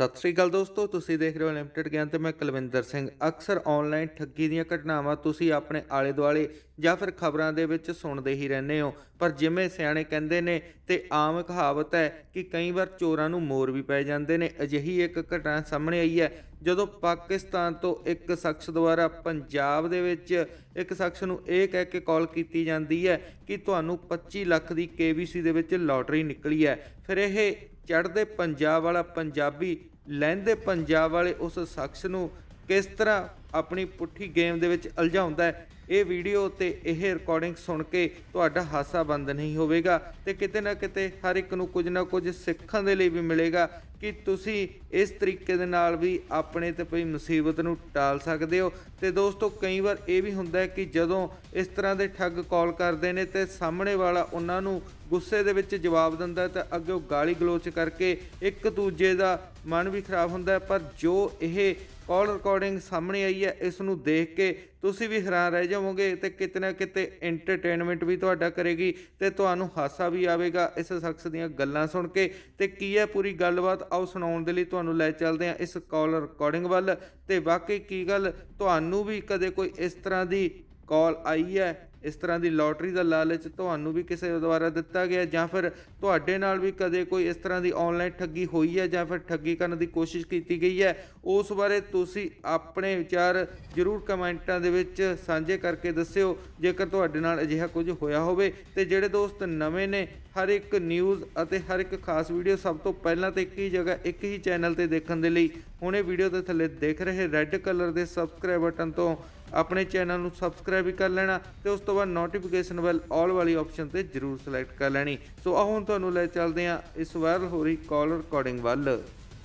ਸਤਿ ਸ੍ਰੀ ਅਕਾਲ ਦੋਸਤੋ, ਤੁਸੀਂ ਦੇਖ ਰਹੇ ਹੋ ਲਿਮਟਿਡ ਗਿਆਨ ਤੇ ਮੈਂ ਕੁਲਵਿੰਦਰ ਸਿੰਘ। ਅਕਸਰ ਆਨਲਾਈਨ ਠੱਗੀ ਦੀਆਂ ਘਟਨਾਵਾਂ ਤੁਸੀਂ ਆਪਣੇ ਆਲੇ ਦੁਆਲੇ ਜਾਂ ਫਿਰ ਖਬਰਾਂ ਦੇ ਵਿੱਚ ਸੁਣਦੇ ਹੀ ਰਹਿੰਦੇ ਹੋ। ਪਰ ਜਿਵੇਂ ਸਿਆਣੇ ਕਹਿੰਦੇ ਨੇ ਤੇ ਆਮ ਕਹਾਵਤ ਹੈ ਕਿ ਕਈ ਵਾਰ ਚੋਰਾਂ ਨੂੰ ਮੋਰ ਵੀ ਪੈ ਜਾਂਦੇ ਨੇ। ਅਜਿਹੀ ਇੱਕ ਘਟਨਾ ਸਾਹਮਣੇ ਆਈ ਹੈ ਜਦੋਂ ਪਾਕਿਸਤਾਨ ਤੋਂ ਇੱਕ ਸ਼ਖਸ ਦੁਆਰਾ ਪੰਜਾਬ ਦੇ ਵਿੱਚ ਇੱਕ ਸ਼ਖਸ ਨੂੰ ਇਹ ਕਹਿ ਕੇ ਕਾਲ ਕੀਤੀ ਜਾਂਦੀ ਹੈ ਕਿ ਤੁਹਾਨੂੰ 25 ਲੱਖ ਦੀ KBC ਦੇ ਵਿੱਚ ਲੋਟਰੀ ਨਿਕਲੀ ਹੈ। ਫਿਰ ਇਹ ਚੜ੍ਹਦੇ ਪੰਜਾਬ ਵਾਲਾ ਪੰਜਾਬੀ ਲਹਿੰਦੇ ਪੰਜਾਬ ਵਾਲੇ ਉਸ ਸ਼ਖਸ ਨੂੰ ਕਿਸ ਤਰ੍ਹਾਂ ਆਪਣੀ ਪੁੱਠੀ ਗੇਮ ਦੇ ਵਿੱਚ ਉਲਝਾਉਂਦਾ ਹੈ, ਇਹ ਵੀਡੀਓ ਤੇ ਇਹ ਰਿਕਾਰਡਿੰਗ ਸੁਣ ਕੇ ਤੁਹਾਡਾ ਹਾਸਾ ਬੰਦ ਨਹੀਂ ਹੋਵੇਗਾ ਤੇ ਕਿਤੇ ਨਾ ਕਿਤੇ ਹਰ ਇੱਕ ਨੂੰ ਕੁਝ ਨਾ ਕੁਝ ਸਿੱਖਣ ਦੇ ਲਈ ਵੀ ਮਿਲੇਗਾ ਕਿ ਤੁਸੀਂ ਇਸ ਤਰੀਕੇ ਦੇ ਨਾਲ ਵੀ ਆਪਣੇ ਤੇ ਪਈ ਮੁਸੀਬਤ ਨੂੰ ਟਾਲ ਸਕਦੇ ਹੋ। ਤੇ ਦੋਸਤੋ, ਕਈ ਵਾਰ ਇਹ ਵੀ ਹੁੰਦਾ ਹੈ ਕਿ ਜਦੋਂ ਇਸ ਤਰ੍ਹਾਂ ਦੇ ਠੱਗ ਕਾਲ ਕਰਦੇ ਨੇ ਤੇ ਸਾਹਮਣੇ ਵਾਲਾ ਉਹਨਾਂ ਨੂੰ ਗੁੱਸੇ ਦੇ ਵਿੱਚ ਜਵਾਬ ਦਿੰਦਾ ਤਾਂ ਅੱਗੇ ਉਹ ਗਾਲੀ ਗਲੋਚ ਕਰਕੇ ਇੱਕ ਦੂਜੇ ਦਾ ਮਨ ਵੀ ਖਰਾਬ ਹੁੰਦਾ। ਪਰ ਜੋ ਇਹ ਕਾਲ ਰਿਕਾਰਡਿੰਗ ਸਾਹਮਣੇ ਆਈ ਹੈ, ਇਸ ਨੂੰ ਦੇਖ ਕੇ ਤੁਸੀਂ ਵੀ ਹੈਰਾਨ ਰਹਿ ਜਾਵੋਗੇ ਤੇ ਕਿਤੇ ਨਾ ਕਿਤੇ ਐਂਟਰਟੇਨਮੈਂਟ ਵੀ ਤੁਹਾਡਾ ਕਰੇਗੀ ਤੇ ਤੁਹਾਨੂੰ ਹਾਸਾ ਵੀ ਆਵੇਗਾ ਇਸ ਸ਼ਖਸ ਦੀਆਂ ਗੱਲਾਂ ਸੁਣ ਕੇ। ਤੇ ਕੀ ਹੈ ਪੂਰੀ ਗੱਲਬਾਤ, ਆਓ ਸੁਣਾਉਣ ਦੇ ਲਈ ਤੁਹਾਨੂੰ ਲੈ ਚੱਲਦੇ ਹਾਂ ਇਸ ਕਾਲ ਰਿਕਾਰਡਿੰਗ ਵੱਲ। ਤੇ ਵਾਕਈ ਕੀ ਗੱਲ ਤੁਹਾਨੂੰ ਵੀ ਕਦੇ ਕੋਈ ਇਸ ਤਰ੍ਹਾਂ ਦੀ ਕਾਲ ਆਈ ਹੈ, ਇਸ ਤਰ੍ਹਾਂ ਦੀ ਲੋਟਰੀ ਦਾ ਲਾਲਚ ਤੁਹਾਨੂੰ ਵੀ ਕਿਸੇ ਦੁਆਰਾ ਦਿੱਤਾ ਗਿਆ, ਜਾਂ ਫਿਰ ਤੁਹਾਡੇ ਨਾਲ ਵੀ ਕਦੇ ਕੋਈ ਇਸ ਤਰ੍ਹਾਂ ਦੀ ਆਨਲਾਈਨ ਠੱਗੀ ਹੋਈ ਹੈ ਜਾਂ ਫਿਰ ਠੱਗੀ ਕਰਨ ਦੀ ਕੋਸ਼ਿਸ਼ ਕੀਤੀ ਗਈ ਹੈ? ਉਸ ਬਾਰੇ ਤੁਸੀਂ ਆਪਣੇ ਵਿਚਾਰ ਜ਼ਰੂਰ ਕਮੈਂਟਾਂ ਦੇ ਵਿੱਚ ਸਾਂਝੇ ਕਰਕੇ ਦੱਸਿਓ ਜੇਕਰ ਤੁਹਾਡੇ ਨਾਲ ਅਜਿਹਾ ਕੁਝ ਹੋਇਆ ਹੋਵੇ। ਤੇ ਜਿਹੜੇ ਦੋਸਤ ਨਵੇਂ ਨੇ, ਹਰ ਇੱਕ ਨਿਊਜ਼ ਅਤੇ ਹਰ ਇੱਕ ਖਾਸ ਵੀਡੀਓ ਸਭ ਤੋਂ ਪਹਿਲਾਂ ਤੇ ਇੱਕ ਹੀ ਜਗ੍ਹਾ ਇੱਕ ਹੀ ਚੈਨਲ ਤੇ ਦੇਖਣ ਦੇ ਲਈ ਹੁਣੇ ਵੀਡੀਓ ਦੇ ਥੱਲੇ ਦੇਖ ਰਹੇ ਰੈੱਡ ਕਲਰ ਦੇ ਸਬਸਕ੍ਰਾਈਬ ਬਟਨ ਤੋਂ ਆਪਣੇ ਚੈਨਲ ਨੂੰ ਸਬਸਕ੍ਰਾਈਬ ਵੀ ਕਰ ਲੈਣਾ ਤੇ ਉਸ ਤੋਂ ਬਾਅਦ ਨੋਟੀਫਿਕੇਸ਼ਨ ਬੈਲ ਆਲ ਵਾਲੀ ਆਪਸ਼ਨ ਤੇ ਜ਼ਰੂਰ ਸਿਲੈਕਟ ਕਰ ਲੈਣੀ। ਸੋ ਆਓ ਹੁਣ ਤੁਹਾਨੂੰ ਲੈ ਚੱਲਦੇ ਹਾਂ ਇਸ ਵਾਇਰਲ ਹੋ ਰਹੀ ਕਾਲ ਰਿਕਾਰਡਿੰਗ ਵੱਲ।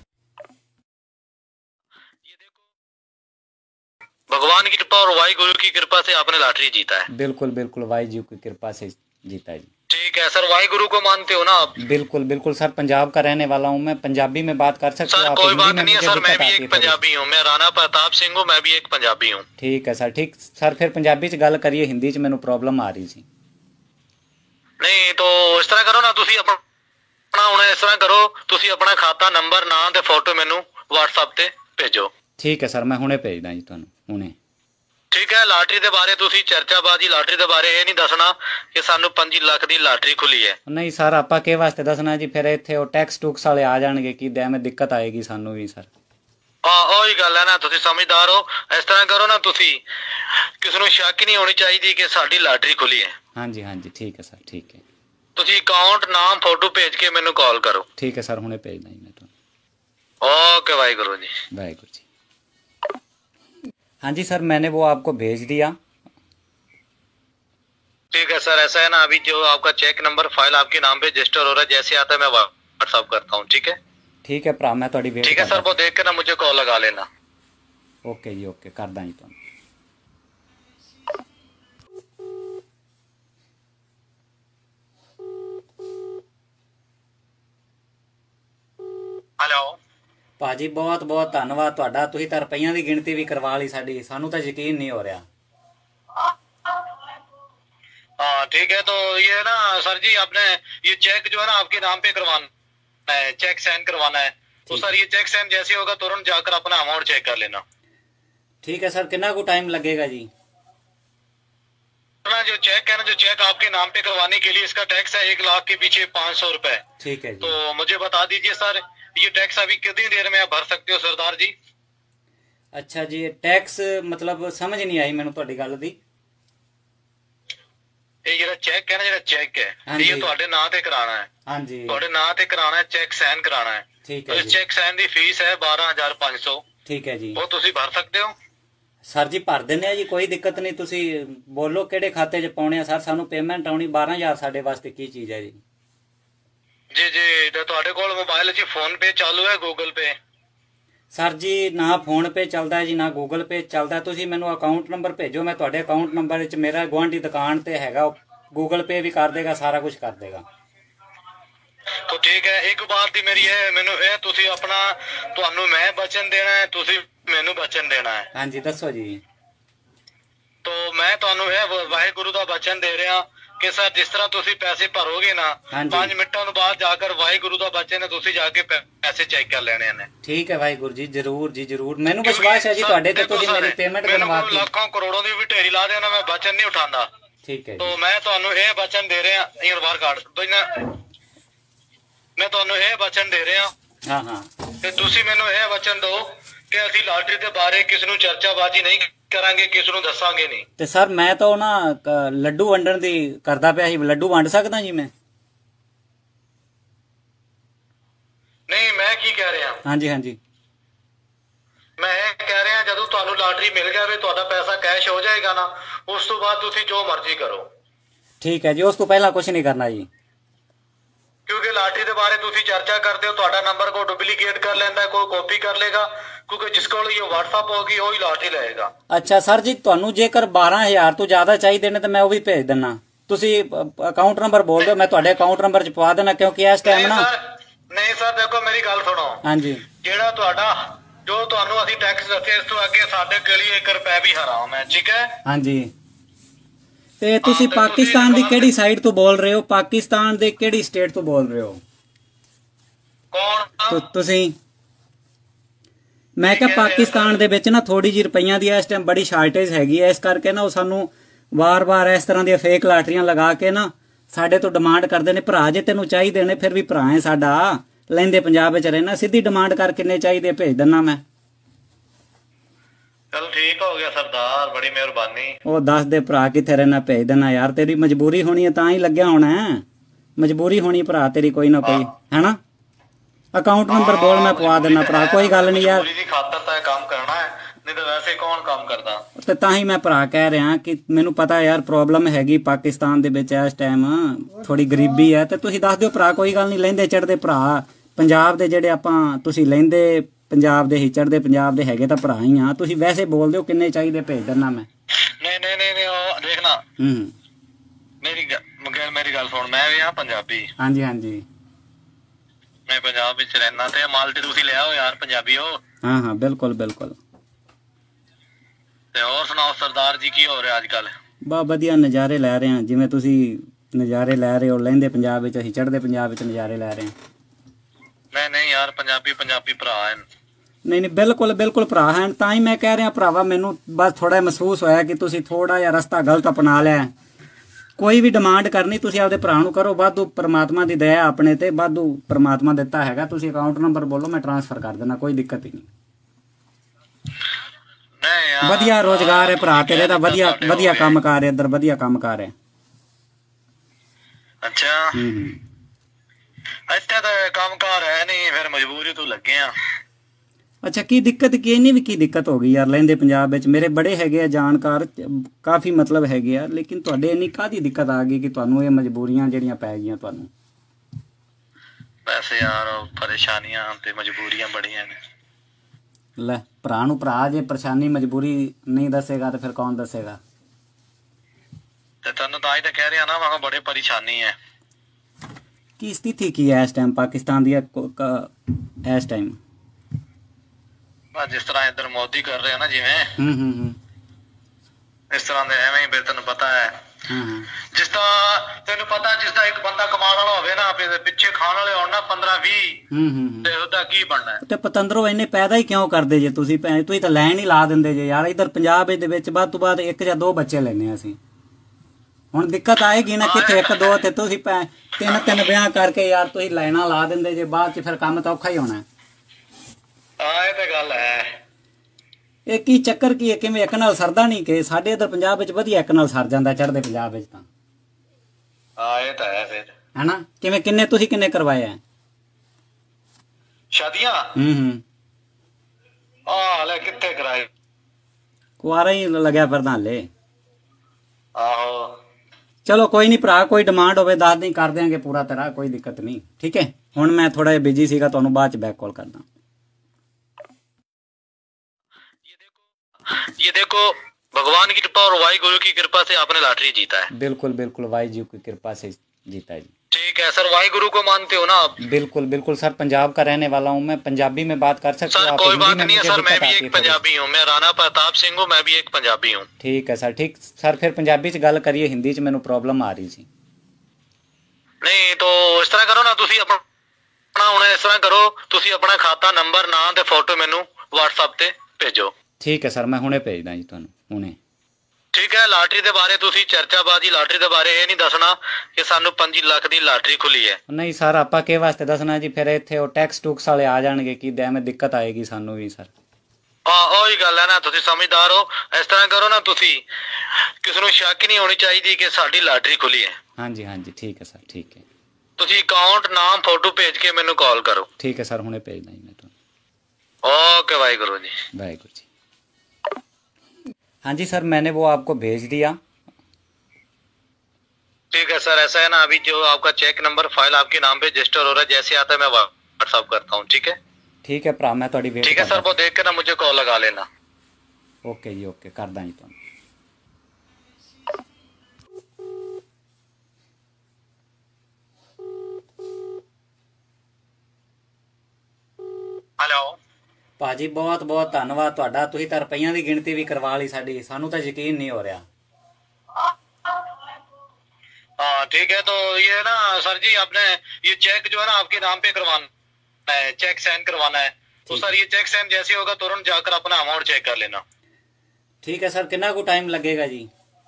भगवान की कृपा और वाहिगुरु की कृपा से आपने लॉटरी जीता है। बिल्कुल बिल्कुल वाहिगुरु की कृपा से जीता है जी। ठीक है सर, वाहिगुरु को मानते हो ना आप? बिल्कुल बिल्कुल सर, पंजाब का रहने वाला हूँ मैं, पंजाबी में बात कर सकते हो सर? आप? कोई बात नहीं है सर, मैं भी एक पंजाबी हूँ, मैं राणा प्रताप सिंह हूँ, मैं भी एक पंजाबी हूँ। ठीक है सर, ठीक सर, फिर पंजाबी च गल करिए, हिंदी च मैनू प्रॉब्लम आ रही थी। नहीं तो इस तरह करो ना, तुसी अपना हुण इस तरह करो, तुसी अपना खाता नंबर नाम ते फोटो मैनू WhatsApp ते भेजो। ठीक है सर, मैं हुणे भेजदा जी तुहानू हुणे। ठीक है, लाटरी दे बारे तुसी चर्चाबाजी लाटरी दे बारे ये नहीं दसना कि सानू 5 लाख दी लाटरी खुली है। नहीं सर, आपां किस वास्ते दसना जी, फिर इत्थे ओ टैक्स टूक्स वाले आ जाणगे कि में दिक्कत आएगी सानू भी सर। ਉਹੀ ਗੱਲ ਹੈ ਨਾ, ਤੁਸੀਂ ਸਮਝਦਾਰ ਹੋ। ਇਸ ਤਰ੍ਹਾਂ ਕਰੋ ਨਾ, ਤੁਸੀਂ ਕਿਸੇ ਨੂੰ ਸ਼ੱਕ ਨਹੀਂ ਹੋਣੀ ਚਾਹੀਦੀ ਕਿ ਸਾਡੀ ਲਾਟਰੀ ਖੁੱਲੀ ਹੈ। ਹਾਂਜੀ ਹਾਂਜੀ ਠੀਕ ਹੈ ਸਰ, ਠੀਕ ਹੈ। ਤੁਸੀਂ ਅਕਾਊਂਟ ਨਾਮ ਫੋਟੋ ਭੇਜ ਕੇ ਮੈਨੂੰ ਕਾਲ ਕਰੋ। ਠੀਕ ਹੈ ਸਰ, ਹੁਣੇ ਭੇਜਦਾ ਜੀ ਮੈਂ ਤੁਹਾਨੂੰ। ओके वाहिगुरु जी। वाहिगुरु जी। हाँ जी सर, मैंने वो आपको भेज दिया। ठीक है सर, ऐसा है ना, अभी जो आपका चेक नंबर फाइल आपके नाम पे रजिस्टर हो रहा है, जैसे आता है मैं व्हाट्सअप करता हूँ। ठीक है? ठीक है भरा, मैं थोड़ी वेट। ठीक है सर, वो देख के ना मुझे कॉल लगा लेना। ओके जी, ओके करदा जी तुहानू। हेलो ਭਾਜੀ, ਬਹੁਤ ਬਹੁਤ ਧੰਨਵਾਦ ਤੁਹਾਡਾ, ਤੁਸੀਂ ਤਾਂ ਰੁਪਈਆਂ ਦੀ ਗਿਣਤੀ ਵੀ ਕਰਵਾ ਲਈ ਸਾਡੀ, ਸਾਨੂੰ ਤਾਂ ਯਕੀਨ ਨਹੀਂ ਹੋ ਰਿਹਾ। हाँ ठीक है, तो ये ना सर जी, आपने ये चेक जो है ना आपके नाम पे करवाना है, चेक साइन करवाना है। तो सर ये चेक साइन जैसे होगा तुरंत जाकर अपना अमाउंट चेक कर लेना। ठीक है सर, कितना को टाइम लगेगा जी? जो चेक है ना, जो चेक आपके नाम पे करवाने के लिए इसका टैक्स है 1 लाख के पीछे 500 रुपए। ठीक है जी। तो मुझे बता दीजिए सर, ये टैक्स अभी कितनी देर में आप भर सकते हो सरदार जी? अच्छा जी, टैक्स मतलब समझ नहीं आई मैनू तुहाडी गल दी। ਇਹ ਜਿਹੜਾ ਚੈੱਕ ਹੈ ਨਾ, ਜਿਹੜਾ ਚੈੱਕ ਹੈ ਇਹ ਤੁਹਾਡੇ ਨਾਂ ਤੇ ਕਰਾਉਣਾ ਹੈ। ਹਾਂਜੀ, ਤੁਹਾਡੇ ਨਾਂ ਤੇ ਕਰਾਉਣਾ ਹੈ, ਚੈੱਕ ਸਾਈਨ ਕਰਾਉਣਾ ਹੈ। ਠੀਕ ਹੈ ਇਸ ਜੀ। ਚੈੱਕ ਸਾਈਨ ਦੀ ਫੀਸ ਹੈ 12500। ਠੀਕ ਹੈ ਜੀ। ਉਹ ਤੁਸੀਂ ਭਰ ਸਕਦੇ ਹੋ? ਸਰ ਜੀ ਭਰ ਦਿੰਦੇ ਆ ਜੀ, ਕੋਈ ਦਿੱਕਤ ਨਹੀਂ, ਤੁਸੀਂ ਬੋਲੋ ਕਿਹੜੇ ਖਾਤੇ 'ਚ ਪਾਉਣੇ ਆ ਸਰ। ਸਾਨੂੰ ਪੇਮੈਂਟ ਆਉਣੀ 12000 ਸਾਡੇ ਵਾਸਤੇ ਕੀ ਚੀਜ਼ ਹੈ ਜੀ? ਜੀ ਜੀ, ਤੇ ਤੁਹਾਡੇ ਕੋਲ ਮੋਬਾਈਲ 'ਚ ਫੋਨ ਪੇ ਚਾਲੂ ਹੈ, ਗੂਗਲ ਪੇ? ਸਰ ਜੀ ਨਾ ਫੋਨ ਪੇ ਚੱਲਦਾ ਜੀ, ਨਾ ਗੂਗਲ ਪੇ ਚੱਲਦਾ। ਤੁਸੀਂ ਮੈਨੂੰ ਅਕਾਊਂਟ ਨੰਬਰ ਭੇਜੋ, ਮੈਂ ਤੁਹਾਡੇ ਅਕਾਊਂਟ ਨੰਬਰ ਵਿੱਚ ਮੇਰਾ ਗੁਆਂਢੀ ਦੁਕਾਨ ਤੇ ਹੈਗਾ, गूगल पे भी कर देगा, सारा कुछ कर देगा। तो ठीक है, एक बात दी मेरी है, मैनू ये तुसी अपना ਤੁਹਾਨੂੰ मैं बचन देना है, तुसी मैनू बचन देना है। हाँ जी दसो जी। तो मैं ਤੁਹਾਨੂੰ ਇਹ ਵਾਹਿਗੁਰੂ ਦਾ ਬਚਨ ਦੇ ਰਿਹਾ ਕਿ ਸਰ ਜਿਸ ਤਰ੍ਹਾਂ ਤੁਸੀਂ ਪੈਸੇ ਭਰੋਗੇ ਨਾ ਹਾਂਜੀ। 5 ਮਿੰਟਾਂ ਤੋਂ ਬਾਅਦ ਜਾकर ਵਾਹਿਗੁਰੂ ਦਾ ਬੱਚੇ ਨੇ ਤੁਸੀਂ ਜਾ ਕੇ ਪੈਸੇ ਚੈੱਕ ਕਰ ਲੈਣੇ ਨੇ। ਠੀਕ ਹੈ ਵਾਹਿਗੁਰੂ ਜੀ, ਜਰੂਰ ਜੀ ਜਰੂਰ। ਮੈਨੂੰ ਵਿਸ਼ਵਾਸ ਹੈ ਜੀ ਤੁਹਾਡੇ ਤੇ, ਤੁਸੀਂ ਮੇਰੀ ਪੇਮੈਂਟ ਬਣਵਾਤੀ। ਲੱਖਾਂ ਕਰੋੜੋਂ ਦੀ ਵੀ ਢੇਰੀ ਲਾ ਦੇਣਾ, ਮੈਂ ਬਚਨ ਨਹੀਂ ਉਠਾਉਂਦਾ। ਠੀਕ ਹੈ तो ਜੀ। मैं ਤੁਹਾਨੂੰ ਇਹ ਬਚਨ ਦੇ ਰਿਹਾ, ਇਹ ਆਧਾਰ ਕਾਰਡ ਮੈਂ ਤੁਹਾਨੂੰ ਇਹ ਬਚਨ ਦੇ ਰਿਹਾ ਹਾਂ ਹਾਂ। ਤੇ ਤੁਸੀਂ ਮੈਨੂੰ ਇਹ ਬਚਨ ਦਿਓ ਕਿ ਅਸੀਂ ਲਾਟਰੀ ਦੇ ਬਾਰੇ ਕਿਸ ਨੂੰ ਚਰਚਾਬਾਜ਼ੀ ਨਹੀਂ ਕਰਾਂਗੇ, ਕਿਸ ਨੂੰ ਦੱਸਾਂਗੇ ਨਹੀਂ। ਤੇ ਸਰ ਮੈਂ ਤਾਂ ਨਾ ਲੱਡੂ ਵੰਡਣ ਦੀ ਕਰਦਾ ਪਿਆ ਸੀ, ਲੱਡੂ ਵੰਡ ਸਕਦਾ ਜੀ ਮੈਂ? ਨਹੀਂ, ਮੈਂ ਕੀ ਕਹਿ ਰਿਹਾ, ਹਾਂਜੀ ਹਾਂਜੀ। ਮੈਂ ਇਹ ਕਹਿ ਰਿਹਾ ਜਦੋਂ ਤੁਹਾਨੂੰ ਲਾਟਰੀ ਮਿਲ ਜਾਵੇ, ਤੁਹਾਡਾ ਪੈਸਾ ਕੈਸ਼ ਹੋ ਜਾਏਗਾ ਨਾ, ਉਸ ਤੋਂ ਬਾਅਦ ਤੁਸੀਂ ਜੋ ਮਰਜ਼ੀ ਕਰੋ। ਠੀਕ ਹੈ ਜੀ, ਉਸ ਤੋਂ ਪਹਿਲਾਂ ਕੁਝ ਨਹੀਂ ਕਰਨਾ ਜੀ। ਕਿਉਂਕਿ ਲਾਟਰੀ ਦੇ ਬਾਰੇ ਤੁਸੀਂ ਚਰਚਾ ਕਰਦੇ ਹੋ, ਤੁਹਾਡਾ ਨੰਬਰ ਕੋਈ ਡੁਪਲੀਕੇਟ ਕਰ ਲੈਂਦਾ, ਕੋਈ ਕਾਪੀ ਕਰ ਲੇਗਾ, ਕਿਉਂਕਿ ਜਿਸ ਕੋਲ ਇਹ WhatsApp ਹੋਗੀ ਉਹ ਹੀ ਲਾਟਰੀ ਲਏਗਾ। ਅੱਛਾ ਸਰ ਜੀ, ਤੁਹਾਨੂੰ ਜੇਕਰ 12,000 ਤੋਂ ਜ਼ਿਆਦਾ ਚਾਹੀਦੇ ਨੇ ਤਾਂ ਮੈਂ ਉਹ ਵੀ ਭੇਜ ਦਿੰਨਾ। ਤੁਸੀਂ ਅਕਾਊਂਟ ਨੰਬਰ ਬੋਲ ਦਿਓ, ਮੈਂ ਤੁਹਾਡੇ ਅਕਾਊਂਟ ਨੰਬਰ 'ਚ ਪਵਾ ਦੇਣਾ, ਕਿਉਂਕਿ ਇਸ ਟਾਈਮ ਨਾ। ਨਹੀਂ ਸਰ, ਦੇਖੋ ਮੇਰੀ ਗੱਲ ਸੁਣੋ। ਹਾਂਜੀ। ਜਿਹੜਾ ਤੁਹਾਡਾ ਜੋ ਤੁਹਾਨੂੰ ਅਸੀਂ ਟੈਕਸ ਦੱਸਿਆ, ਇਸ ਤੋਂ ਅੱਗੇ ਸਾਡੇ ਕੇ ਲਈ 1 ਰੁਪਏ ਵੀ ਹਰਾਮ ਹੈ, ਠੀਕ ਹੈ? ਹਾਂਜੀ। ਤੇ ਤੁਸੀਂ ਪਾਕਿਸਤਾਨ ਦੀ ਕਿਹੜੀ ਸਾਈਡ ਤੋਂ ਬੋਲ ਰਹੇ ਹੋ? ਪਾਕਿਸਤਾਨ ਦੇ ਕਿਹੜੀ ਸਟੇਟ ਤੋਂ ਬੋਲ ਰਹੇ ਹੋ? ਕੌਣ? ਤੁਸੀਂ? ਮੈਂ ਕਿਹਾ ਪਾਕਿਸਤਾਨ ਦੇ ਵਿੱਚ ਨਾ ਥੋੜੀ ਜਿਹੀ ਰੁਪਈਆਂ ਦੀ ਇਸ ਟਾਈਮ ਬੜੀ ਸ਼ਾਰਟੇਜ ਹੈਗੀ ਹੈ, ਇਸ ਕਰਕੇ ਨਾ ਉਹ ਸਾਨੂੰ ਵਾਰ-ਵਾਰ ਇਸ ਤਰ੍ਹਾਂ ਦੀਆਂ ਫੇਕ ਲਾਟਰੀਆਂ ਲਗਾ ਕੇ ਨਾ ਸਾਡੇ ਤੋਂ ਡਿਮਾਂਡ ਕਰਦੇ ਨੇ, ਭਰਾ ਜੇ ਤੈਨੂੰ ਚਾਹੀਦੇ ਨੇ, ਫਿਰ ਵੀ ਭਰਾ ਹੈ ਸਾਡਾ, ਲੈਂਦੇ ਪੰਜਾਬ ਵਿੱਚ ਰਹਿਣਾ, ਸਿੱਧੀ ਡਿਮਾਂਡ ਕਰ ਕਿੰਨੇ ਚਾਹੀਦੇ ਭੇਜ ਦਿੰਨਾ ਮੈਂ। ਚਲੋ ਠੀਕ ਹੋ ਗਿਆ ਸਰਦਾਰ, ਬੜੀ ਮਿਹਰਬਾਨੀ। ਉਹ ਦੱਸ ਦੇ ਭਰਾ ਕਿੱਥੇ ਰਹਿਣਾ, ਭੇਜ ਦੇਣਾ ਯਾਰ। ਤੇਰੀ ਮਜਬੂਰੀ ਹੋਣੀ ਹੈ ਤਾਂ ਹੀ ਲੱਗਿਆ ਹੋਣਾ, ਮਜਬੂਰੀ ਹੋਣੀ ਭਰਾ ਤੇਰੀ ਕੋਈ ਨਾ ਕੋਈ, ਹੈਨਾ? ਅਕਾਊਂਟ ਨੰਬਰ ਬੋਲ, ਮੈਂ ਪਵਾ ਦੇਣਾ ਭਰਾ, ਕੋਈ ਗੱਲ ਨਹੀਂ ਯਾਰ। ਮਜਬੂਰੀ ਦੀ ਖਾਤਰ ਤਾਂ ਇਹ ਕੰਮ ਕਰਨਾ ਹੈ, ਨਹੀਂ ਤਾਂ ਵੈਸੇ ਕੌਣ ਕੰਮ ਕਰਦਾ। ਤੇ ਤਾਂ ਹੀ ਮੈਂ ਭਰਾ ਕਹਿ ਰਿਹਾ ਕਿ ਮੈਨੂੰ ਪਤਾ ਯਾਰ ਪ੍ਰੋਬਲਮ ਹੈਗੀ ਪਾਕਿਸਤਾਨ ਦੇ ਵਿੱਚ ਇਸ ਟਾਈਮ, ਥੋੜੀ ਗਰੀਬੀ ਹੈ, ਤੇ ਤੁਸੀਂ ਦੱਸ ਦਿਓ ਭਰਾ, ਕੋਈ ਗੱਲ ਨਹੀਂ। ਲੈਂਦੇ ਚੜਦੇ ਭਰਾ ਪੰਜਾਬ ਦੇ ਜਿਹੜੇ ਆਪਾਂ, ਤੁਸੀਂ ਲੈਂਦੇ ਪੰਜਾਬ ਦੇ ਹੀ ਚੜਦੇ ਪੰਜਾਬ ਦੇ ਹੈਗੇ ਤਾਂ ਭਰਾ ਹੀ ਆ। ਤੁਸੀਂ ਵੈਸੇ ਬੋਲ ਦਿਓ ਕਿੰਨੇ ਚਾਹੀਦੇ, ਭੇਜ ਦਿੰਨਾ ਮੈਂ। ਨਹੀਂ ਨਹੀਂ ਨਹੀਂ, ਉਹ ਦੇਖਣਾ, ਮੇਰੀ ਗੱਲ ਸੁਣ, ਮੈਂ ਵੀ ਆ ਪੰਜਾਬੀ। ਹਾਂਜੀ ਹਾਂਜੀ। ਮੈਂ ਪੰਜਾਬ ਵਿੱਚ ਰਹਿਣਾ, ਤੇ ਮਾਲਟੀ ਤੁਸੀਂ ਲਿਆ ਹੋ ਯਾਰ, ਪੰਜਾਬੀ ਹੋ। ਹਾਂ ਹਾਂ, ਬਿਲਕੁਲ ਬਿਲਕੁਲ। ਤੇ ਹੋਰ ਸੁਣਾਓ ਸਰਦਾਰ ਜੀ, ਕੀ ਹੋ ਰਿਹਾ ਅੱਜ ਕੱਲ? ਬਾ ਵਧੀਆ, ਨਜ਼ਾਰੇ ਲੈ ਰਹੇ ਹਾਂ, ਜਿਵੇਂ ਤੁਸੀਂ ਨਜ਼ਾਰੇ ਲੈ ਰਹੇ ਹੋ ਲੈਂਦੇ ਪੰਜਾਬ ਵਿੱਚ, ਅਸੀਂ ਚੜ੍ਹਦੇ ਪੰਜਾਬ ਵਿੱਚ ਨਜ਼ਾਰੇ ਲੈ ਰਹੇ ਹਾਂ। ਨਹੀਂ ਯਾਰ, ਪੰਜਾਬੀ ਭਰਾ ਹਨ। ਨਹੀਂ ਨਹੀਂ, ਬਿਲਕੁਲ ਬਿਲਕੁਲ ਭਰਾ ਹਨ, ਤਾਂ ਹੀ ਮੈਂ ਕਹਿ ਰਿਹਾ ਭਰਾਵਾ, ਮੈਨੂੰ ਬਸ ਥੋੜਾ ਮਹਿਸੂਸ ਹੋਇਆ ਕਿ ਤੁਸੀਂ ਥੋੜਾ ਜਿਹਾ ਰਸਤਾ ਗਲਤ ਅਪਣਾ ਲਿਆ। ਕੋਈ ਵੀ ਡਿਮਾਂਡ ਕਰਨੀ ਤੁਸੀਂ ਆਪਦੇ ਭਰਾ ਨੂੰ ਕਰੋ, ਵਾਧੂ ਪ੍ਰਮਾਤਮਾ ਦੀ ਦਇਆ ਆਪਣੇ ਤੇ, ਵਾਧੂ ਪ੍ਰਮਾਤਮਾ ਦਿੱਤਾ ਹੈਗਾ। ਤੁਸੀਂ ਅਕਾਊਂਟ ਨੰਬਰ ਬੋਲੋ, ਮੈਂ ਟ੍ਰਾਂਸਫਰ ਕਰ ਦੇਣਾ, ਕੋਈ ਦਿੱਕਤ ਹੀ ਨਹੀਂ। ਵਧੀਆ ਰੋਜ਼ਗਾਰ ਹੈ ਭਰਾ ਤੇਰੇ ਦਾ, ਵਧੀਆ ਵਧੀਆ ਕੰਮ ਕਾਰ ਹੈ ਇੱਧਰ, ਵਧੀਆ ਕੰਮ ਕਾਰ ਹੈ। ਅੱਛਾ, ਇੱਥੇ ਤਾਂ ਕੰਮ ਕਾਰ ਹੈ ਨਹੀਂ, ਫਿਰ ਮਜਬੂਰੀ ਤੋਂ ਲੱਗੇ ਆ। ਅੱਛਾ, ਕੀ ਦਿੱਕਤ, ਕੀ ਨਹੀਂ ਵੀ ਕੀ ਦਿੱਕਤ ਹੋ ਗਈ ਯਾਰ ਲੈਂਦੇ ਪੰਜਾਬ ਵਿੱਚ? ਮੇਰੇ ਬੜੇ ਹੈਗੇ ਆ ਜਾਣਕਾਰ, ਕਾਫੀ ਮਤਲਬ ਹੈਗੇ ਆ, ਲੇਕਿਨ ਤੁਹਾਡੇ ਇੰਨੀ ਕਾਹਦੀ ਦਿੱਕਤ ਆ ਗਈ ਕਿ ਤੁਹਾਨੂੰ ਇਹ ਮਜਬੂਰੀਆਂ ਜਿਹੜੀਆਂ ਪੈ ਗਈਆਂ ਤੁਹਾਨੂੰ? ਵੈਸੇ ਯਾਰ ਪਰੇਸ਼ਾਨੀਆਂ ਤੇ ਮਜਬੂਰੀਆਂ ਬੜੀਆਂ ਨੇ। ਲੈ ਭਰਾ ਨੂੰ ਭਰਾ ਜੇ ਪਰੇਸ਼ਾਨੀ ਮਜਬੂਰੀ ਨਹੀਂ ਦੱਸੇਗਾ ਤਾਂ ਫਿਰ ਕੌਣ ਦੱਸੇਗਾ? ਤੇ ਤੈਨੂੰ ਤਾਂ ਹੀ ਤਾਂ ਕਹਿ ਰਿਹਾ ਨਾ, ਮੈਂ ਬੜੀ ਪਰੇਸ਼ਾਨੀ ਹੈ। ਕੀ ਸਥਿਤੀ ਕੀ ਹੈ ਇਸ ਟਾਈਮ ਪਾਕਿਸਤਾਨ ਦੀ ਇਸ ਟਾਈਮ? ਜਿਸ ਤਰ੍ਹਾਂ ਇੱਧਰ ਮੋਦੀ ਕਰ ਰਿਹਾ ਨਾ, ਜਿਵੇਂ ਇਸ ਤਰ੍ਹਾਂ ਦੇ ਐਵੇਂ ਹੀ ਤੈਨੂੰ ਪਤਾ ਹੈ। ਜਿਸ ਤਰ੍ਹਾਂ ਤੈਨੂੰ ਪਤਾ, ਜਿਸ ਦਾ ਇੱਕ ਬੰਦਾ ਕਮਾਉਣ ਵਾਲਾ ਹੋਵੇ ਨਾ, ਪਿੱਛੇ ਖਾਣ ਵਾਲੇ ਹੋਣ ਨਾ 15-20, ਤੇ ਉਹਦਾ ਕੀ ਬਣਨਾ ਹੈ? ਤੇ ਪਤੰਦਰੋਂ ਇੰਨੇ ਪੈਦਾ ਹੀ ਕਿਉਂ ਕਰਦੇ ਜੇ ਤੁਸੀਂ? ਤੁਸੀਂ ਤਾਂ ਲੈਣ ਹੀ ਲਾ ਦਿੰਦੇ ਜੇ ਯਾਰ। ਇੱਧਰ ਪੰਜਾਬ ਦੇ ਵਿੱਚ ਵੱਧ ਤੋਂ ਵੱਧ 1 ਜਾਂ 2 ਬੱਚੇ ਲੈਣੇ ਅਸੀਂ। ਹੁਣ ਦਿੱਕਤ ਆਏਗੀ ਨਾ ਕਿੱਥੇ 1-2, ਤੇ ਤੁਸੀਂ 3-3 ਵਿਆਹ ਕਰਕੇ ਯਾਰ ਤੁਸੀਂ ਲੈਣਾ ਲਾ ਦਿੰਦੇ ਜੇ, ਬਾਅਦ ਚ ਫਿਰ ਕੰਮ ਤਾਂ ਔਖਾ ਹੀ ਹੋਣਾ। ਹਾਂ, ਇਹ ਤਾਂ ਗੱਲ ਹੈ। ਇਹ ਕੀ ਚੱਕਰ ਕੀ ਹੈ? ਕਿਵੇਂ ਇੱਕ ਨਾਲ ਸਰਦਾ ਨਹੀਂ? ਕਿ ਸਾਡੇ ਇੱਧਰ ਪੰਜਾਬ ਵਿੱਚ ਵਧੀਆ ਇੱਕ ਨਾਲ ਸਰ ਜਾਂਦਾ, ਚੜ੍ਹਦੇ ਪੰਜਾਬ ਵਿੱਚ ਤਾਂ। ਹਾਂ, ਇਹ ਤਾਂ ਹੈ ਫਿਰ, ਹੈਨਾ? ਕਿਵੇਂ, ਕਿੰਨੇ ਤੁਸੀਂ ਕਿੰਨੇ ਕਰਵਾਏ ਆ ਸ਼ਾਦੀਆਂ? ਲੈ ਕਿੱਥੇ ਕਰਾਏ, ਕੁਆਰਾ ਹੀ ਲੱਗਿਆ ਫਿਰਦਾ ਹਲੇ। ਆਹੋ, ਚਲੋ ਕੋਈ ਨਹੀਂ ਭਰਾ, ਕੋਈ ਡਿਮਾਂਡ ਹੋਵੇ ਦੱਸ ਦੇ, ਕਰ ਦਿਆਂਗੇ ਪੂਰਾ ਤੇਰਾ, ਕੋਈ ਦਿੱਕਤ ਨਹੀਂ। ਠੀਕ ਹੈ, ਹੁਣ ਮੈਂ ਥੋੜਾ ਜਿਹਾ ਬਿਜੀ ਸੀਗਾ, ਤੁਹਾਨੂੰ ਬਾਅਦ ਚ ਬੈਕ ਕਾਲ ਕਰਦਾ। ये देखो, भगवान की कृपा और वाहिगुरु की कृपा से आपने लॉटरी जीता है। बिल्कुल बिल्कुल, वाहिगुरु की कृपा से जीता है जी। ठीक है सर, वाहिगुरु को मानते हो ना आप? बिल्कुल बिल्कुल सर, पंजाब का रहने वाला हूँ मैं, पंजाबी में बात कर सकते हो आप? कोई बात नहीं है सर, मैं भी एक पंजाबी हूँ, मैं राणा प्रताप सिंह हूँ, मैं भी एक पंजाबी हूँ। ठीक है सर, ठीक सर, फिर पंजाबी च गल करिए, हिंदी च मैनू प्रॉब्लम आ रही सी। ਨਹੀਂ ਤਾਂ ਇਸ ਤਰ੍ਹਾਂ ਕਰੋ ਨਾ, ਤੁਸੀਂ ਆਪਣਾ ਹੁਣ ਇਸ ਤਰ੍ਹਾਂ ਕਰੋ, ਤੁਸੀਂ ਆਪਣਾ ਖਾਤਾ ਨੰਬਰ, ਨਾਂ ਤੇ ਫੋਟੋ ਮੈਨੂੰ WhatsApp ਤੇ ਭੇਜੋ। ਠੀਕ ਹੈ ਸਰ, ਮੈਂ ਹੁਣੇ ਭੇਜਦਾ ਜੀ ਤੁਹਾਨੂੰ ਹੁਣੇ। ਠੀਕ ਹੈ। ਲਾਟਰੀ ਦੇ ਬਾਰੇ ਤੁਸੀਂ ਚਰਚਾਬਾਜ਼ੀ ਲਾਟਰੀ ਦੇ ਬਾਰੇ ਇਹ ਨਹੀਂ ਦੱਸਣਾ ਕਿ ਸਾਨੂੰ 5 ਲੱਖ ਦੀ ਲਾਟਰੀ ਖੁੱਲੀ ਹੈ। ਨਹੀਂ ਸਰ, ਆਪਾਂ ਕਿਹ ਵਾਸਤੇ ਦੱਸਣਾ ਜੀ, ਫਿਰ ਇੱਥੇ ਉਹ ਟੈਕਸ ਟੂਕਸ ਵਾਲੇ ਆ ਜਾਣਗੇ, ਕੀ ਐਵੇਂ ਦਿੱਕਤ ਆਏਗੀ ਸਾਨੂੰ ਵੀ ਸਰ। ਹਾਂ ਉਹੀ ਗੱਲ ਹੈ ਨਾ, ਤੁਸੀਂ ਸਮਝਦਾਰ ਹੋ। ਇਸ ਤਰ੍ਹਾਂ ਕਰੋ ਨਾ, ਤੁਸੀਂ ਕਿਸੇ ਨੂੰ ਸ਼ੱਕ ਨਹੀਂ ਹੋਣੀ ਚਾਹੀਦੀ ਕਿ ਸਾਡੀ ਲਾਟਰੀ ਖੁੱਲੀ ਹੈ। ਹਾਂਜੀ ਹਾਂਜੀ ਠੀਕ ਹੈ ਸਰ, ਠੀਕ ਹੈ। ਤੁਸੀਂ ਅਕਾਊਂਟ, ਨਾਮ, ਫੋਟੋ ਭੇਜ ਕੇ ਮੈਨੂੰ ਕਾਲ ਕਰੋ। ठीक है सर, ਹੁਣੇ ਭੇਜਦਾ ਜੀ ਮੈਂ ਤੁਹਾਨੂੰ। ओके वाहिगुरु जी। वाहिगुरु जी। हाँ जी सर, मैंने वो आपको भेज दिया। ठीक है सर, ऐसा है ना, अभी जो आपका चेक नंबर फाइल आपके नाम पे रजिस्टर हो रहा है, जैसे आता है मैं व्हाट्सअप करता हूँ। ठीक है, ठीक है भरा, मैं थोड़ी वेट। ठीक है सर, वो देख के ना मुझे कॉल लगा लेना। ओके जी, ओके करदा जी ਤੁਹਾਨੂੰ। हेलो ਭਾਜੀ ਬਹੁਤ ਬਹੁਤ ਧੰਨਵਾਦ ਤੁਹਾਡਾ, ਤੁਸੀਂ ਤਾਂ ਰੁਪਈਆਂ ਦੀ ਗਿਣਤੀ ਵੀ ਕਰਵਾ ਲਈ ਸਾਡੀ, ਸਾਨੂੰ ਤਾਂ ਯਕੀਨ ਨਹੀਂ ਹੋ ਰਿਹਾ। हाँ ठीक है, तो ये ना सर जी, आपने ये चेक जो है ना आपके नाम पे करवाना है, चेक साइन करवाना है। तो सर ये चेक साइन जैसे होगा तुरंत जाकर अपना अमाउंट चेक कर लेना। ठीक है सर, कितना को टाइम लगेगा जी?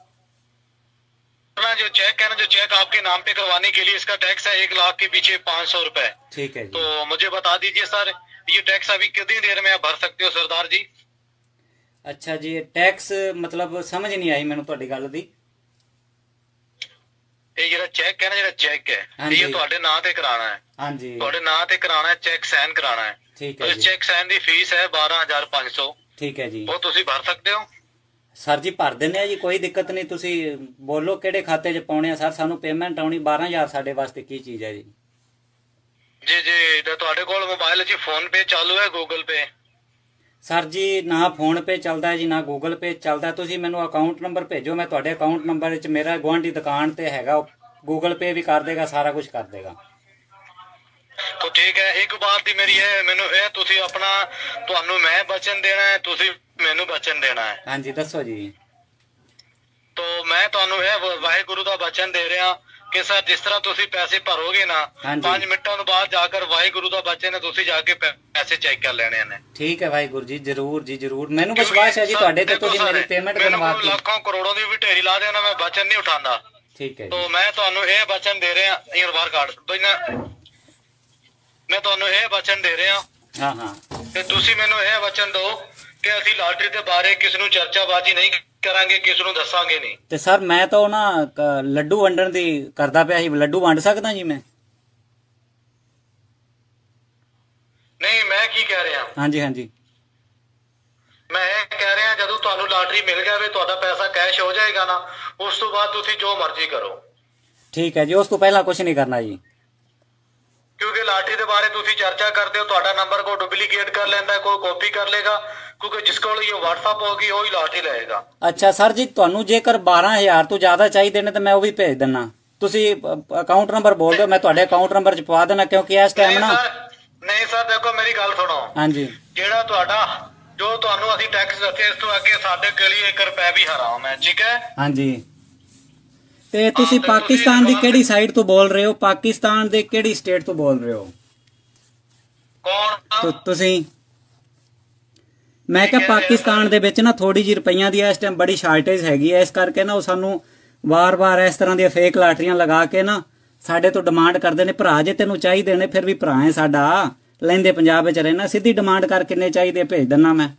ना जो चेक है ना, जो चेक आपके नाम पे करवाने के लिए इसका टैक्स है 1 लाख के पीछे 500 रुपए। ठीक है जी। तो मुझे बता दीजिए सर, ये टैक्स अभी कितनी देर में आप भर सकते हो सरदार जी? अच्छा जी, टैक्स मतलब समझ नहीं आई मैंने ਤੁਹਾਡੀ ਗੱਲ ਦੀ। ਇਹ ਜਿਹੜਾ ਚੈੱਕ ਹੈ ਨਾ, ਜਿਹੜਾ ਚੈੱਕ ਹੈ ਹਾਂਜੀ। ਇਹ ਤੁਹਾਡੇ ਨਾਂ ਤੇ ਕਰਾਉਣਾ ਹੈ। ਹਾਂਜੀ ਤੁਹਾਡੇ ਨਾਂ ਤੇ ਕਰਾਉਣਾ ਹੈ, ਚੈੱਕ ਸਾਈਨ ਕਰਾਉਣਾ ਹੈ। ਠੀਕ ਹੈ ਇਸ ਜੀ। ਚੈੱਕ ਸਾਈਨ ਦੀ ਫੀਸ ਹੈ 12500। ਠੀਕ ਹੈ ਜੀ। ਉਹ ਤੁਸੀਂ ਭਰ ਸਕਦੇ ਹੋ। ਸਰ ਜੀ ਭਰ ਦਿੰਦੇ ਆ ਜੀ, ਕੋਈ ਦਿੱਕਤ ਨਹੀਂ, ਤੁਸੀਂ ਬੋਲੋ ਕਿਹੜੇ ਖਾਤੇ 'ਚ ਪਾਉਣੇ ਆ ਸਰ, ਸਾਨੂੰ ਪੇਮੈਂਟ ਆਉਣੀ 12000 ਸਾਡੇ ਵਾਸਤੇ ਕੀ ਚੀਜ਼ ਹੈ ਜੀ। ਜੀ ਜੀ, ਤੇ ਤੁਹਾਡੇ ਕੋਲ ਮੋਬਾਈਲ 'ਚ ਫੋਨ ਪੇ ਚਾਲੂ ਹੈ, ਗੂਗਲ ਪੇ? ਸਰ ਜੀ ਨਾ ਫੋਨ ਪੇ ਚੱਲਦਾ ਜੀ, ਨਾ ਗੂਗਲ ਪੇ ਚੱਲਦਾ। ਤੁਸੀਂ ਮੈਨੂੰ ਅਕਾਊਂਟ ਨੰਬਰ ਭੇਜੋ, ਮੈਂ ਤੁਹਾਡੇ ਅਕਾਊਂਟ ਨੰਬਰ ਵਿੱਚ ਮੇਰਾ ਗੁਆਂਢੀ ਦੁਕਾਨ ਤੇ ਹੈਗਾ, ਗੂਗਲ ਪੇ ਵੀ ਕਰ ਦੇਗਾ, ਸਾਰਾ ਕੁਝ ਕਰ ਦੇਗਾ। तो ठीक है, एक बात ही मेरी है, मैनू ਇਹ ਤੁਸੀਂ ਆਪਣਾ, ਤੁਹਾਨੂੰ ਮੈਂ ਬਚਨ ਦੇਣਾ ਹੈ, ਤੁਸੀਂ ਮੈਨੂੰ ਬਚਨ ਦੇਣਾ ਹੈ। ਹਾਂਜੀ ਦੱਸੋ ਜੀ। तो मैं ਤੁਹਾਨੂੰ ਇਹ ਵਾਹਿਗੁਰੂ ਦਾ ਬਚਨ ਦੇ ਰਿਹਾ ਕਿ ਸਰ ਜਿਸ ਤਰ੍ਹਾਂ ਤੁਸੀਂ ਪੈਸੇ ਭਰੋਗੇ ਨਾ, ਹਾਂਜੀ। 5 ਮਿੰਟਾਂ ਤੋਂ ਬਾਅਦ ਜਾकर ਵਾਹਿਗੁਰੂ ਦਾ ਬਚਨ ਹੈ, ਤੁਸੀਂ ਜਾ ਕੇ ਪੈਸੇ ਚੈੱਕ ਕਰ ਲੈਣੇ ਨੇ। ਠੀਕ ਹੈ ਵਾਹਿਗੁਰੂ ਜੀ, ਜ਼ਰੂਰ ਜੀ ਜ਼ਰੂਰ, ਮੈਨੂੰ ਵਿਸ਼ਵਾਸ ਹੈ ਜੀ ਤੁਹਾਡੇ ਤੇ, ਤੁਸੀਂ ਮੇਰੀ ਪੇਮੈਂਟ ਬਣਵਾਤੀ। ਲੱਖਾਂ ਕਰੋੜੋਂ ਦੀ ਵੀ ਢੇਰੀ ਲਾ ਦੇਣਾ, ਮੈਂ ਬਚਨ ਨਹੀਂ ਉਠਾਉਂਦਾ। ਠੀਕ ਹੈ तो ਜੀ। मैं ਤੁਹਾਨੂੰ ਇਹ ਬਚਨ ਦੇ ਰਿਹਾ, ਇਹ ਆਧਾਰ ਕਾਰਡ ਮੈਂ ਤੁਹਾਨੂੰ ਇਹ ਬਚਨ ਦੇ ਰਿਹਾ ਹਾਂ ਹਾਂ। ਤੇ ਤੁਸੀਂ ਮੈਨੂੰ ਇਹ ਬਚਨ ਦਿਓ ਕਿ ਅਸੀਂ ਲਾਟਰੀ ਦੇ ਬਾਰੇ ਕਿਸ ਨੂੰ ਚਰਚਾਬਾਜ਼ੀ ਨਹੀਂ ਕਰਾਂਗੇ, ਕਿਸ ਨੂੰ ਦੱਸਾਂਗੇ ਨਹੀਂ। ਤੇ ਸਰ ਮੈਂ ਤਾਂ ਉਹ ਨਾ ਲੱਡੂ ਵੰਡਣ ਦੀ ਕਰਦਾ ਪਿਆ ਸੀ, ਲੱਡੂ ਵੰਡ ਸਕਦਾ ਜੀ ਮੈਂ? ਨਹੀਂ, ਮੈਂ ਕੀ ਕਹਿ ਰਿਹਾ, ਹਾਂਜੀ ਹਾਂਜੀ। ਮੈਂ ਇਹ ਕਹਿ ਰਿਹਾ ਜਦੋਂ ਤੁਹਾਨੂੰ ਲਾਟਰੀ ਮਿਲ ਜਾਵੇ, ਤੁਹਾਡਾ ਪੈਸਾ ਕੈਸ਼ ਹੋ ਜਾਏਗਾ ਨਾ, ਉਸ ਤੋਂ ਬਾਅਦ ਤੁਸੀਂ ਜੋ ਮਰਜ਼ੀ ਕਰੋ। ਠੀਕ ਹੈ ਜੀ, ਉਸ ਤੋਂ ਪਹਿਲਾਂ ਕੁਝ ਨਹੀਂ ਕਰਨਾ ਜੀ। ਕਿਉਂਕਿ ਲਾਟਰੀ ਦੇ ਬਾਰੇ ਤੁਸੀਂ ਚਰਚਾ ਕਰਦੇ ਹੋ, ਤੁਹਾਡਾ ਨੰਬਰ ਕੋਈ ਡੁਪਲੀਕੇਟ ਕਰ ਲੈਂਦਾ, ਕੋਈ ਕਾਪੀ ਕਰ ਲੇਗਾ, ਕਿਉਂਕਿ ਜਿਸ ਕੋਲ ਇਹ WhatsApp ਹੋਗੀ ਉਹੀ ਲਾਟਰੀ ਲਏਗਾ। ਅੱਛਾ ਸਰ ਜੀ, ਤੁਹਾਨੂੰ ਜੇਕਰ 12000 ਤੋਂ ਜ਼ਿਆਦਾ ਚਾਹੀਦੇ ਨੇ ਤਾਂ ਮੈਂ ਉਹ ਵੀ ਭੇਜ ਦਿੰਨਾ, ਤੁਸੀਂ ਅਕਾਊਂਟ ਨੰਬਰ ਬੋਲ ਦਿਓ, ਮੈਂ ਤੁਹਾਡੇ ਅਕਾਊਂਟ ਨੰਬਰ 'ਚ ਪਵਾ ਦੇਣਾ, ਕਿਉਂਕਿ ਇਸ ਟਾਈਮ ਨਾ। ਨਹੀਂ ਸਰ, ਦੇਖੋ ਮੇਰੀ ਗੱਲ ਸੁਣੋ। ਹਾਂਜੀ। ਜਿਹੜਾ ਤੁਹਾਡਾ, ਜੋ ਤੁਹਾਨੂੰ ਅਸੀਂ ਟੈਕਸ ਦੱਸਿਆ, ਇਸ ਤੋਂ ਅੱਗੇ ਸਾਡੇ ਕੇ ਲਈ 1 ਰੁਪਏ ਵੀ ਹਰਾਮ ਹੈ। ਠੀਕ ਹੈ। ਹਾਂਜੀ। ਤੇ ਤੁਸੀਂ ਪਾਕਿਸਤਾਨ ਦੀ ਕਿਹੜੀ ਸਾਈਡ ਤੋਂ ਬੋਲ ਰਹੇ ਹੋ? ਪਾਕਿਸਤਾਨ ਦੇ ਕਿਹੜੀ ਸਟੇਟ ਤੋਂ ਬੋਲ ਰਹੇ ਹੋ? ਕੌਣ? ਤੁਸੀਂ? ਮੈਂ ਕਿਹਾ ਪਾਕਿਸਤਾਨ ਦੇ ਵਿੱਚ ਨਾ ਥੋੜੀ ਜਿਹੀ ਰੁਪਈਆਂ ਦੀ ਇਸ ਟਾਈਮ ਬੜੀ ਸ਼ਾਰਟੇਜ ਹੈਗੀ ਹੈ, ਇਸ ਕਰਕੇ ਨਾ ਉਹ ਸਾਨੂੰ ਵਾਰ-ਵਾਰ ਇਸ ਤਰ੍ਹਾਂ ਦੀਆਂ ਫੇਕ ਲਾਟਰੀਆਂ ਲਗਾ ਕੇ ਨਾ ਸਾਡੇ ਤੋਂ ਡਿਮਾਂਡ ਕਰਦੇ ਨੇ, ਭਰਾ ਜੇ ਤੈਨੂੰ ਚਾਹੀਦੇ ਨੇ, ਫਿਰ ਵੀ ਭਰਾ ਹੈ ਸਾਡਾ, ਲੈਂਦੇ ਪੰਜਾਬ ਵਿੱਚ ਰਹਿਣਾ, ਸਿੱਧੀ ਡਿਮਾਂਡ ਕਰ ਕਿੰਨੇ ਚਾਹੀਦੇ ਭੇਜ ਦਿੰਨਾ ਮੈਂ।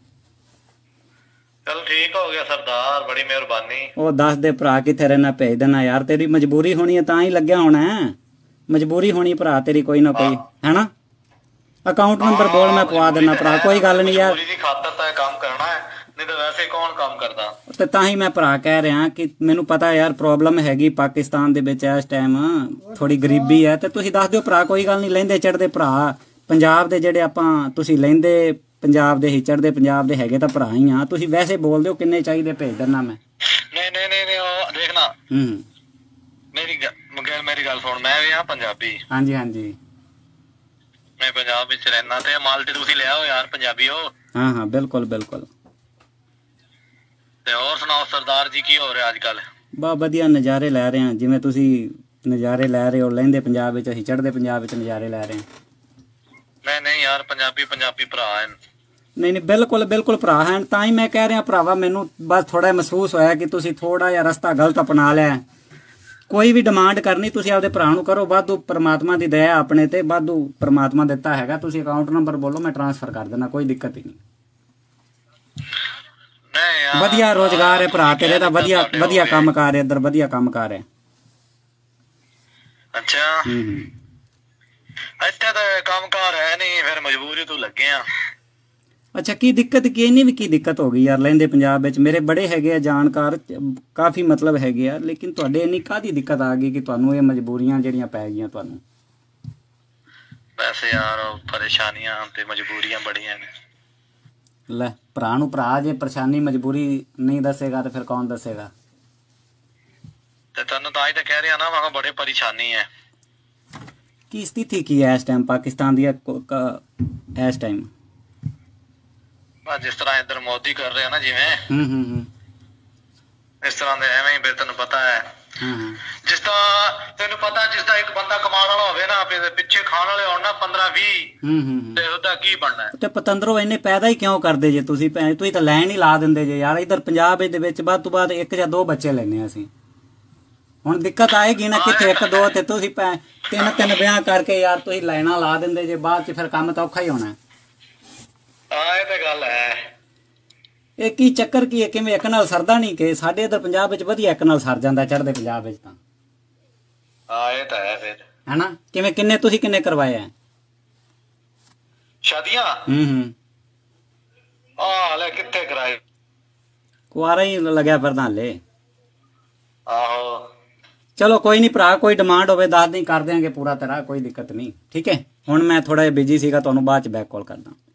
ਚਲ ਠੀਕ ਹੋ ਗਿਆ ਸਰਦਾਰ, ਬੜੀ ਮਿਹਰਬਾਨੀ। ਉਹ ਦੱਸ ਦੇ ਭਰਾ ਕਿੱਥੇ ਰਹਿਣਾ, ਭੇਜ ਦੇਣਾ ਯਾਰ, ਤੇਰੀ ਮਜਬੂਰੀ ਹੋਣੀ ਹੈ ਤਾਂ ਹੀ ਲੱਗਿਆ ਹੋਣਾ, ਮਜਬੂਰੀ ਹੋਣੀ ਭਰਾ ਤੇਰੀ ਕੋਈ ਨਾ ਕੋਈ, ਹੈਨਾ। ਅਕਾਊਂਟ ਨੰਬਰ ਬੋਲ, ਮੈਂ ਪਵਾ ਦੇਣਾ ਭਰਾ, ਕੋਈ ਗੱਲ ਨਹੀਂ ਯਾਰ। ਮਜਬੂਰੀ ਦੀ ਖਾਤਰ ਤਾਂ ਇਹ ਕੰਮ ਕਰਨਾ ਹੈ, ਨਹੀਂ ਤਾਂ ਵੈਸੇ ਕੌਣ ਕੰਮ ਕਰਦਾ। ਤੇ ਤਾਂ ਹੀ ਮੈਂ ਭਰਾ ਕਹਿ ਰਿਹਾ ਕਿ ਮੈਨੂੰ ਪਤਾ ਯਾਰ ਪ੍ਰੋਬਲਮ ਹੈਗੀ ਪਾਕਿਸਤਾਨ ਦੇ ਵਿੱਚ ਇਸ ਟਾਈਮ, ਥੋੜੀ ਗਰੀਬੀ ਹੈ, ਤੇ ਤੁਸੀਂ ਦੱਸ ਦਿਓ ਭਰਾ, ਕੋਈ ਗੱਲ ਨਹੀਂ, ਲੈਂਦੇ ਚੜਦੇ ਭਰਾ ਪੰਜਾਬ ਦੇ ਜਿਹੜੇ ਆਪਾਂ, ਤੁਸੀਂ ਲੈਂਦੇ ਪੰਜਾਬ ਦੇ ਹੀ ਚੜਦੇ ਪੰਜਾਬ ਦੇ ਹੈਗੇ ਤਾਂ ਭਰਾ ਹੀ ਆ, ਤੁਸੀਂ ਵੈਸੇ ਬੋਲ ਦਿਓ ਕਿੰਨੇ ਚਾਹੀਦੇ, ਭੇਜ ਦਿੰਨਾ ਮੈਂ। ਨਹੀਂ ਨਹੀਂ ਨਹੀਂ, ਉਹ ਦੇਖਣਾ, ਮੇਰੀ ਗੱਲ ਸੁਣ, ਮੈਂ ਵੀ ਆ ਪੰਜਾਬੀ। ਹਾਂਜੀ ਹਾਂਜੀ। ਮੈਂ ਪੰਜਾਬ ਵਿੱਚ ਰਹਿਣਾ, ਤੇ ਮਾਲ ਤੇ ਤੁਸੀਂ ਲਿਆਓ ਯਾਰ, ਪੰਜਾਬੀ ਹੋ। ਹਾਂ ਹਾਂ ਬਿਲਕੁਲ ਬਿਲਕੁਲ। ਤੇ ਹੋਰ ਸੁਣਾਓ ਸਰਦਾਰ ਜੀ, ਕੀ ਹੋ ਰਿਹਾ ਅੱਜ ਕੱਲ? ਬਹੁਤ ਵਧੀਆ ਨਜ਼ਾਰੇ ਲੈ ਰਹੇ ਹਾਂ, ਜਿਵੇਂ ਤੁਸੀਂ ਨਜ਼ਾਰੇ ਲੈ ਰਹੇ ਹੋ ਲਹਿੰਦੇ ਪੰਜਾਬ ਵਿੱਚ, ਅਸੀਂ ਚੜ੍ਹਦੇ ਪੰਜਾਬ ਵਿੱਚ ਨਜ਼ਾਰੇ ਲੈ ਰਹੇ ਹਾਂ। ਨਹੀਂ ਯਾਰ, ਪੰਜਾਬੀ ਭਰਾ ਹਨ। ਨਹੀਂ ਬਿਲਕੁਲ ਬਿਲਕੁਲ ਭਰਾ ਹਨ। ਤਾਂ ਹੀ ਮੈਂ ਕਹਿ ਰਿਹਾ ਭਰਾਵਾ, ਮੈਨੂੰ ਬਸ ਥੋੜਾ ਮਹਿਸੂਸ ਹੋਇਆ ਕਿ ਤੁਸੀਂ ਥੋੜਾ ਜਿਹਾ ਰਸਤਾ ਗਲਤ ਅਪਣਾ ਲਿਆ। ਕੋਈ ਵੀ ਡਿਮਾਂਡ ਕਰਨੀ ਤੁਸੀਂ ਆਪਦੇ ਭਰਾ ਨੂੰ ਕਰੋ, ਵਾਧੂ ਪ੍ਰਮਾਤਮਾ ਦੀ ਦਇਆ ਆਪਣੇ ਤੇ, ਵਾਧੂ ਪ੍ਰਮਾਤਮਾ ਦਿੱਤਾ ਹੈਗਾ। ਤੁਸੀਂ ਅਕਾਊਂਟ ਨੰਬਰ ਬੋਲੋ, ਮੈਂ ਟ੍ਰਾਂਸਫਰ ਕਰ ਦੇਣਾ, ਕੋਈ ਦਿੱਕਤ ਹੀ ਨਹੀਂ। ਵਧੀਆ ਰੋਜ਼ਗਾਰ ਹੈ ਭਰਾ ਤੇਰੇ ਦਾ, ਵਧੀਆ ਕੰਮ ਕਾਰ ਹੈ ਇੱਧਰ, ਵਧੀਆ ਕੰਮ ਕਾਰ ਹੈ। ਅੱਛਾ, ਇੱਥੇ ਤਾਂ ਕੰਮ ਕਾਰ ਹੈ ਨਹੀਂ, ਫਿਰ ਮਜਬੂਰੀ ਤੋਂ ਲੱਗੇ ਆ। ਅੱਛਾ, ਕੀ ਦਿੱਕਤ, ਕੀ ਇੰਨੀ ਵੀ ਕੀ ਦਿੱਕਤ ਹੋ ਗਈ ਯਾਰ ਲਹਿੰਦੇ ਪੰਜਾਬ ਵਿੱਚ? ਮੇਰੇ ਬੜੇ ਹੈਗੇ ਆ ਜਾਣਕਾਰ, ਕਾਫੀ ਮਤਲਬ ਹੈਗੇ ਆ, ਲੇਕਿਨ ਤੁਹਾਡੇ ਇੰਨੀ ਕਾਹਦੀ ਦਿੱਕਤ ਆ ਗਈ ਕਿ ਤੁਹਾਨੂੰ ਇਹ ਮਜਬੂਰੀਆਂ ਜਿਹੜੀਆਂ ਪੈ ਗਈਆਂ ਤੁਹਾਨੂੰ? ਵੈਸੇ ਯਾਰ ਪਰੇਸ਼ਾਨੀਆਂ ਤੇ ਮਜਬੂਰੀਆਂ ਬੜੀਆਂ ਨੇ। ਲੈ ਭਰਾ ਨੂੰ ਭਰਾ ਜੇ ਪਰੇਸ਼ਾਨੀ ਮਜਬੂਰੀ ਨਹੀਂ ਦੱਸੇਗਾ ਤੇ ਫਿਰ ਕੌਣ ਦੱਸੇਗਾ? ਤੇ ਤੈਨੂੰ ਤਾਂ ਹੀ ਤਾਂ ਕਹਿ ਰਿਹਾ ਨਾ, ਮੈਂ ਬੜੇ ਪਰੇਸ਼ਾਨੀ ਹੈ। ਕੀ ਸਥਿਤੀ ਕੀ ਹੈ ਇਸ ਟਾਈਮ ਪਾਕਿਸਤਾਨ ਦੀ ਇਸ ਟਾਈਮ? ਜਿਸ ਤਰ੍ਹਾਂ ਇੱਧਰ ਮੋਦੀ ਕਰ ਰਿਹਾ ਨਾ ਜਿਵੇਂ, ਇਸ ਤਰ੍ਹਾਂ ਦੇ ਐਵੇਂ ਹੀ ਫਿਰ ਤੈਨੂੰ ਪਤਾ ਹੈ। ਜਿਸ ਤਰ੍ਹਾਂ ਤੈਨੂੰ ਪਤਾ, ਜਿਸ ਦਾ ਇੱਕ ਬੰਦਾ ਕਮਾਉਣ ਵਾਲਾ ਹੋਵੇ ਨਾ, ਪਿੱਛੇ ਖਾਣ ਵਾਲੇ ਹੋਣ ਨਾ 15-20, ਤੇ ਉਹਦਾ ਕੀ ਬਣਨਾ? ਤੇ ਪਤੰਦਰੋਂ ਇੰਨੇ ਪੈਦਾ ਹੀ ਕਿਉਂ ਕਰਦੇ ਜੇ ਤੁਸੀਂ? ਤੁਸੀਂ ਤਾਂ ਲੈਣ ਹੀ ਲਾ ਦਿੰਦੇ ਜੇ ਯਾਰ। ਇੱਧਰ ਪੰਜਾਬ ਦੇ ਵਿੱਚ ਵੱਧ ਤੋਂ ਵੱਧ 1 ਜਾਂ 2 ਬੱਚੇ ਲੈਣੇ ਅਸੀਂ। ਹੁਣ ਦਿੱਕਤ ਆਏਗੀ ਨਾ ਕਿੱਥੇ 1-2, ਤੇ ਤੁਸੀਂ 3-3 ਵਿਆਹ ਕਰਕੇ ਯਾਰ ਤੁਸੀਂ ਲੈਣਾ ਲਾ ਦਿੰਦੇ ਜੇ, ਬਾਅਦ ਚ ਫਿਰ ਕੰਮ ਤਾਂ ਔਖਾ ਹੀ ਹੋਣਾ। ਇਹ ਤਾਂ ਗੱਲ ਹੈ। ਇਹ ਕੀ ਚੱਕਰ ਕੀ ਹੈ? ਕਿਵੇਂ ਇੱਕ ਨਾਲ ਸਰਦਾ ਨਹੀਂ? ਕਿ ਸਾਡੇ ਇੱਧਰ ਪੰਜਾਬ ਵਿੱਚ ਵਧੀਆ ਇੱਕ ਨਾਲ ਸਰ ਜਾਂਦਾ, ਚੜ੍ਹਦੇ ਪੰਜਾਬ ਵਿੱਚ ਤਾਂ। ਇਹ ਤਾਂ ਹੈ ਫਿਰ, ਹੈਨਾ? ਕਿਵੇਂ ਤੁਸੀਂ ਕਿੰਨੇ ਕਰਵਾਏ ਆ ਸ਼ਾਦੀਆਂ? ਹਲੇ ਕਿੱਥੇ ਕਰਾਏ, ਕੁਆਰਾ ਹੀ ਲੱਗਿਆ ਫਿਰਦਾ ਹਲੇ। ਆਹੋ ਚਲੋ ਕੋਈ ਨਹੀਂ ਭਰਾ, ਕੋਈ ਡਿਮਾਂਡ ਹੋਵੇ ਦੱਸ ਨਹੀਂ, ਕਰ ਦਿਆਂਗੇ ਪੂਰਾ ਤੇਰਾ, ਕੋਈ ਦਿੱਕਤ ਨਹੀਂ। ਠੀਕ ਹੈ, ਹੁਣ ਮੈਂ ਥੋੜਾ ਜਿਹਾ ਬਿਜੀ ਸੀਗਾ, ਤੁਹਾਨੂੰ ਬਾਅਦ ਚ ਬੈਕ ਕਾਲ ਕਰਦਾ।